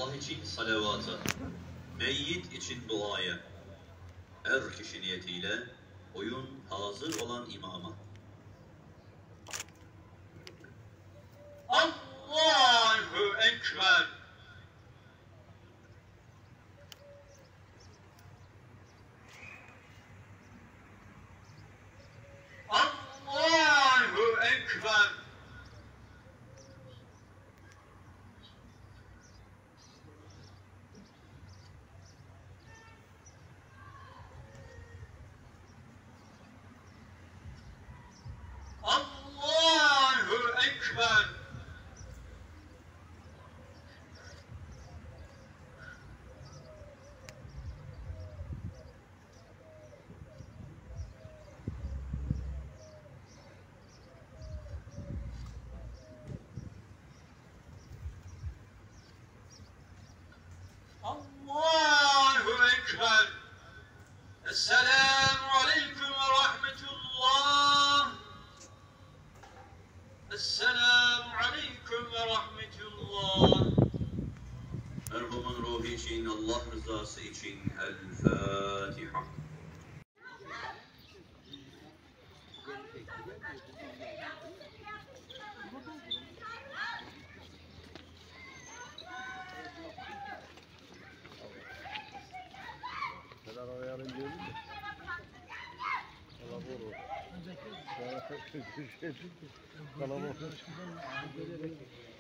Allah için salavata, meyyit için duaya, her kişi niyetiyle oyun hazır olan imama. Allahu Ekber. Allahu Ekber. Allahu Ekber. Allahu Ekber. Esselamu Aleyküm ve Rahmetullah. Esselamu Aleyküm ve Rahmetullah. Merhumun ruhu için, Allah rızası için El Fatiha. Kadar ayarın diyelim mi? Kalabalık. Kalabalık.